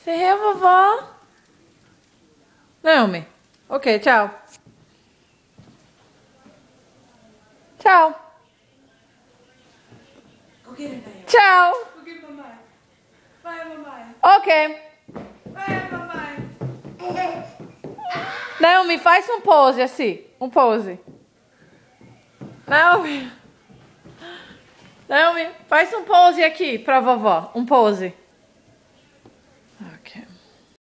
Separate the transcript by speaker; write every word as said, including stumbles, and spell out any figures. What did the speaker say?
Speaker 1: Say hey, vovó. Naomi. Ok, tchau. Tchau.
Speaker 2: Go get it, Naomi.
Speaker 1: Tchau.
Speaker 2: Go get mamãe. Vai, mamãe.
Speaker 1: Ok.
Speaker 2: Vai, mamãe.
Speaker 1: Naomi, faz um pose assim. Um pose. Naomi. Naomi, faz um pose aqui pra vovó. Um pose.